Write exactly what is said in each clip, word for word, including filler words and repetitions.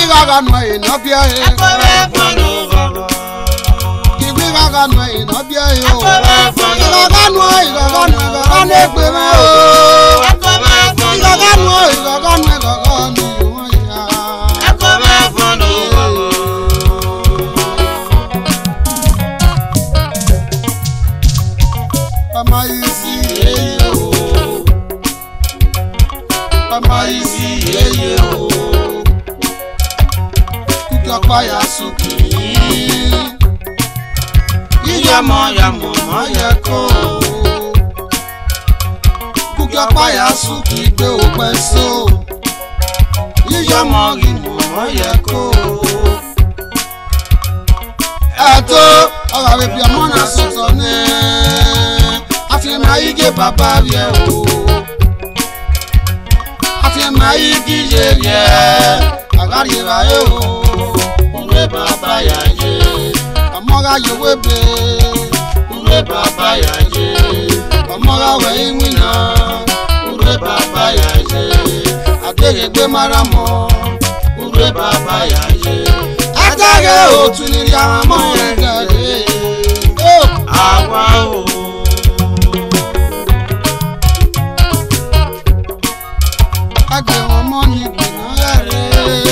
gaga no e no bia e. Kiwi gaga no e no bia e o. Gaga no e gaga no gaga ne gbe me o. Gaga no e gaga no gaga ni o ya. Mama isi ye o. Mama isi ye o. Kuka ya suki. Iya mo ya mo mo ye ko. Kuka ya suki pe o pe so. Iya mo ri mo mo ye ko. Ato ora we bi mo na so so ne. Afi ma ige baba ye o. Afi ma ige ye ye. Agari ra ye o. Unwe baba ya ye. Amoga ye webe. Unwe baba ya ye. Amoga we wina. Unwe baba ya ye. Adege gbe maramo. Unwe baba ya ye. Adage o tuniri aramo ye gare. Oh, awa o. Agbe omo ni gbina gare.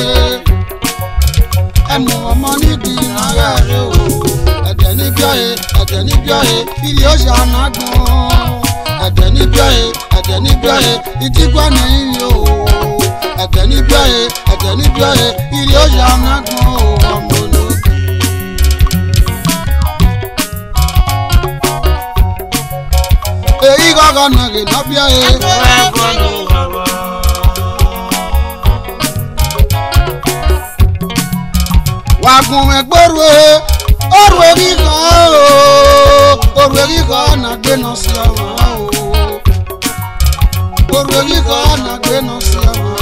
Emu omo ni gbina gare o. Ede ni bioye, ede ni bioye, ili o se anagbon. Ede ni bioye, ede ni bioye, idigwa na iri o. Ede ni bioye, ede ni bioye, ili o se anagbon o. Omo loki. Eyi gaga na ge na bioye. Wagun egboru e oru eri kan o oru eri kan na gbe no si awon o oru eri kan na gbe no si awon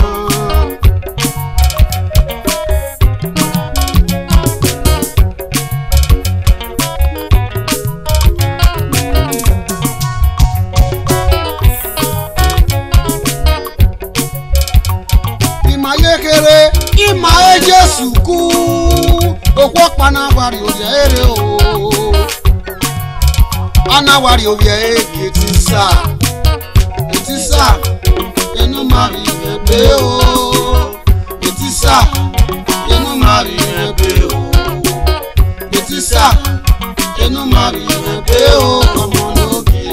imaye kere imaye Jesu ku okwo panawari oyere o anawari oyere ketisa ketisa enu mari ebe o ketisa enu mari ebe o ketisa enu mari ebe o omo loge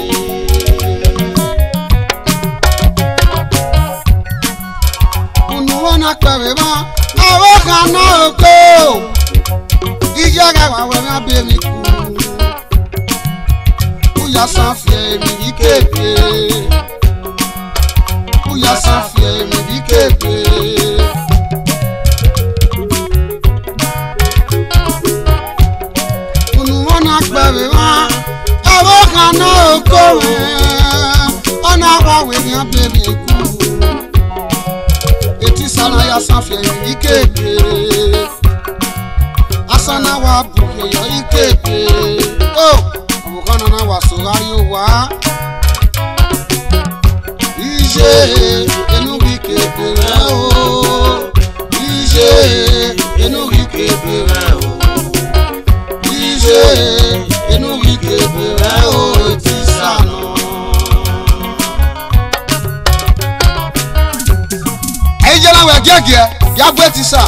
unu wana pere ma awo kana oko Ijaga wa we na be mi ku. Uya san fie mi bi kebe. Uya san fie mi bi kebe. Unu wona gbere wa. Awo kana oko we. Ona wa we na be mi ku. Eti sana ya san fie mi bi kebe. Asana wa buke yo ikebe oh amukana na wa sogari wa ije enu ikebe o ije enu ikebe o ije enu ikebe o tisano ejela we gege ya gbe tisa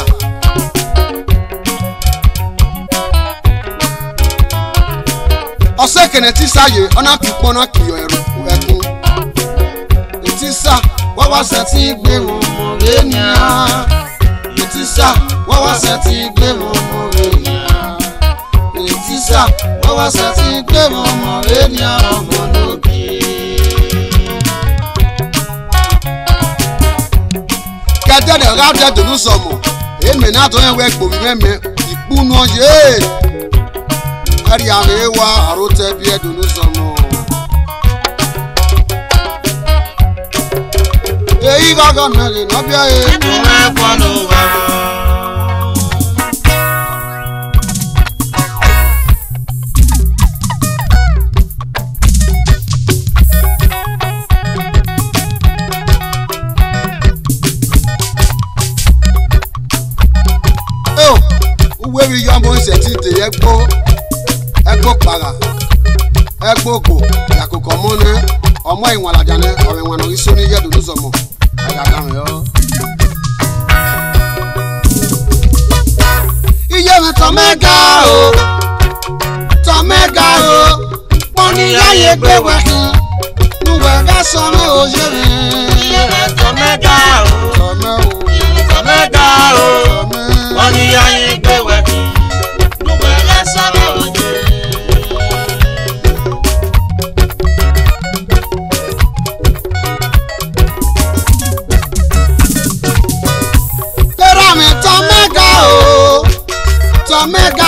Ose kene tisa ye ona pipo na kiyo eru ekun etisa wa wa se ti gbe won mo re ni a etisa wa wa se ti gbe won mo re ni a etisa wa wa se ti gbe won mo re ni a omo loki kete de ra de dunu somo e me na to en we gbo mi meme ipu no ye Ari amewa arote bi edunu somo Eyi gaga na le na bia e Ekunwe kwanu gaga wéri yọmbo nsẹ̀tì dè ẹgbó ẹgbó para ẹgbó kò yàkókò mọ́nẹ́ ọmọ ìwọ̀n àlàjáné ọ̀rẹ́ ìwọ̀n àná ìsóní yẹ́dùn lùsọ̀mọ̀ àyàdáhùn yọ. iye mi tọ́ mẹ́ga o tọ́ mẹ́ga o pọ́nì yáyé gbé wẹ̀kín nùwẹ̀ ká sọ mi ò yé mi. iye mi tọ́ mẹ́ga o tọ́ mẹ́ o tọ́ mẹ́ga o pọ́nì yáyé gbé wẹ̀kín nùwẹ̀ ká sọ mi ò yé mi. Tọ́ mẹ́ga